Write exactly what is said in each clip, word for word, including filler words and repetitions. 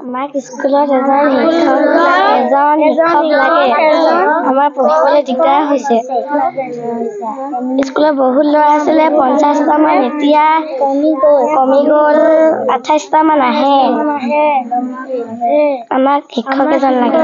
আমাক স্কুলত এজন শিক্ষক এজন শিক্ষক লাগে আমাৰ পঢ়িবলৈ দিগদাৰ হৈছে স্কুলত বহুত ল'ৰা আছিলে পঞ্চাছটা মান এতিয়া কমি গ'ল আঠাইছটা মান আহে আমাক শিক্ষক এজন লাগে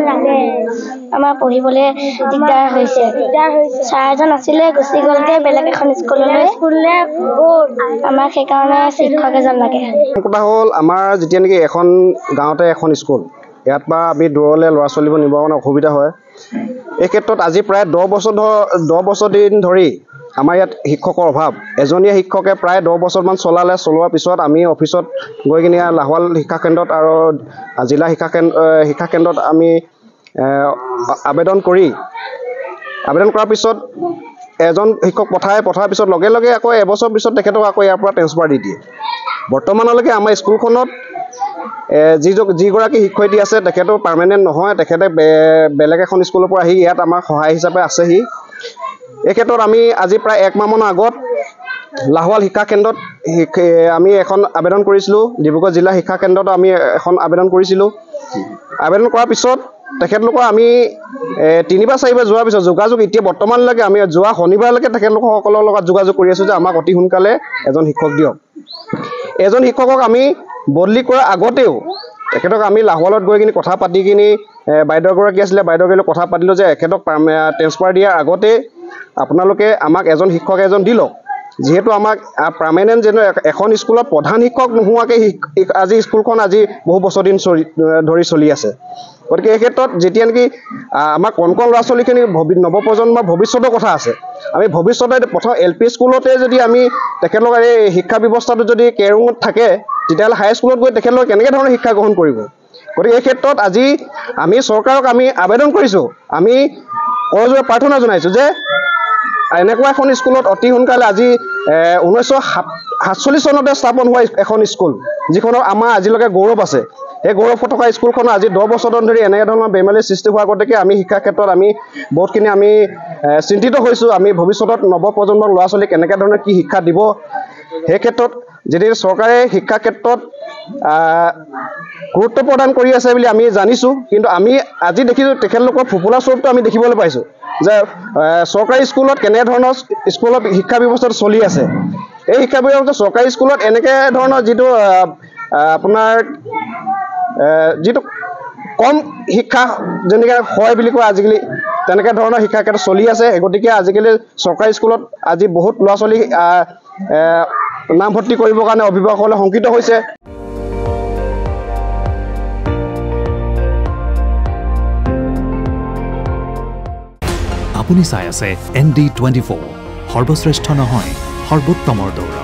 আমাৰ পঢ়িবলৈ দিগদাৰ হৈছে ছাৰজন আছিলে গুচি গ'লগে বেলেগ এখন স্কুললৈ স্কুললৈ আমাক সেইকাৰণে শিক্ষক এজন লাগে কথা হ'ল আমাৰ যেতিয়া নেকি এখন গাঁৱতে এখন স্কুল ইয়াত বা আমি দূৰলৈ ল'ৰা ছোৱালীবোৰ নিবৰ কাৰণে অসুবিধা হয় এই ক্ষেত্ৰত আজি প্ৰায় দহ বছৰ দহ বছৰ দিন ধৰি আমাৰ ইয়াত শিক্ষকৰ অভাৱ এজনীয়া শিক্ষকে প্ৰায় দহ বছৰমান চলালে চলোৱাৰ পিছত আমি অফিচত গৈ কিনে লাহোৱাল শিক্ষা কেন্দ্ৰত আৰু জিলা শিক্ষা কেন্দ্ৰ শিক্ষা কেন্দ্ৰত আমি আবেদন কৰি আবেদন কৰাৰ পিছত এজন শিক্ষক পঠাই পঠাৰ পিছত লগে লগে আকৌ এবছৰ পিছত তেখেতক আকৌ ইয়াৰ পৰা ট্ৰেন্সফাৰ দি দিয়ে বৰ্তমানলৈকে আমাৰ স্কুলখনত যি যিগৰাকী শিক্ষয়িত্ৰী আছে তেখেতো পাৰ্মানেণ্ট নহয় তেখেতে বেলেগ এখন স্কুলৰ পৰা আহি ইয়াত আমাৰ সহায় হিচাপে আছেহি এই ক্ষেত্ৰত আমি আজি প্ৰায় এক মাহমানৰ আগত লাহোৱাল শিক্ষা কেন্দ্ৰত আমি এখন আবেদন কৰিছিলোঁ ডিব্ৰুগড় জিলা শিক্ষা কেন্দ্ৰত আমি এখন আবেদন কৰিছিলোঁ আবেদন কৰাৰ পিছত তেখেতলোকৰ আমি তিনিবাৰ চাৰিবাৰ যোৱাৰ পিছত যোগাযোগ এতিয়া বৰ্তমানলৈকে আমি যোৱা শনিবাৰলৈকে তেখেতলোকসকলৰ লগত যোগাযোগ কৰি আছোঁ যে আমাক অতি সোনকালে এজন শিক্ষক দিয়ক এজন শিক্ষকক আমি বদলি কৰাৰ আগতেও তেখেতক আমি লাহোৱালত গৈ কিনি কথা পাতি কিনি বাইদেউগৰাকী আছিলে বাইদেউগৰাকীৰ কথা পাতিলোঁ যে এখেতক ট্ৰেন্সফাৰ দিয়াৰ আগতে আপোনালোকে আমাক এজন শিক্ষক এজন দি লওক যিহেতু আমাক পাৰ্মানেণ্ট যেন এখন স্কুলত প্ৰধান শিক্ষক নোহোৱাকৈ আজি স্কুলখন আজি বহু বছৰ দিন ধৰি চলি আছে গতিকে এই ক্ষেত্ৰত যেতিয়া নেকি আমাৰ কণ কণ ল'ৰা ছোৱালীখিনি নৱপ্ৰজন্মৰ ভৱিষ্যতৰ কথা আছে আমি ভৱিষ্যতে প্ৰথম এল পি স্কুলতে যদি আমি তেখেতলোকৰ এই শিক্ষা ব্যৱস্থাটো যদি কেৰুঙত থাকে তেতিয়াহ'লে হাইস্কুলত গৈ তেখেতলোকে কেনেকৈ ধৰণৰ শিক্ষা গ্ৰহণ কৰিব গতিকে এই ক্ষেত্ৰত আজি আমি চৰকাৰক আমি আবেদন কৰিছোঁ আমি কৰজোৰে প্ৰাৰ্থনা জনাইছোঁ যে এনেকুৱা এখন স্কুলত অতি সোনকালে আজি ঊনৈছশ সাতচল্লিছ চনতে স্থাপন হোৱা এখন স্কুল যিখনৰ আমাৰ আজিলৈকে গৌৰৱ আছে এই গৌৰৱ থকা স্কুলখনৰ আজি দহ বছৰ ধৰি এনেধৰণৰ বেমাৰীৰ সৃষ্টি হোৱাৰ গতিকে আমি শিক্ষাৰ ক্ষেত্ৰত আমি বহুতখিনি আমি চিন্তিত হৈছোঁ আমি ভৱিষ্যতত নৱপ্ৰজন্মৰ ল'ৰা ছোৱালীক কেনেকৈ ধৰণে কি শিক্ষা দিব সেই ক্ষেত্ৰত যদি চৰকাৰে শিক্ষাৰ ক্ষেত্ৰত গুৰুত্ব প্ৰদান কৰি আছে বুলি আমি জানিছোঁ কিন্তু আমি আজি দেখিছোঁ তেখেতলোকৰ ফুপুলা স্বৰূপটো আমি দেখিবলৈ পাইছোঁ যে চৰকাৰী স্কুলত কেনেধৰণৰ স্কুলত শিক্ষা ব্যৱস্থাটো চলি আছে এই শিক্ষা ব্যৱস্থা চৰকাৰী স্কুলত এনেকৈ ধৰণৰ যিটো আপোনাৰ যিটো কম শিক্ষা যেনেকৈ হয় বুলি কয় আজিকালি তেনেকৈ ধৰণৰ শিক্ষা ক্ষেত্ৰত চলি আছে গতিকে আজিকালি চৰকাৰী স্কুলত আজি বহুত ল'ৰা ছোৱালী নামভৰ্তি কৰিবৰ কাৰণে অভিভাৱকসকলে শংকিত হৈছে আপুনি চাই আছে এন ডি টুৱেণ্টি ফ'ৰ সৰ্বশ্ৰেষ্ঠ নহয় সৰ্বোত্তমৰ দৌৰা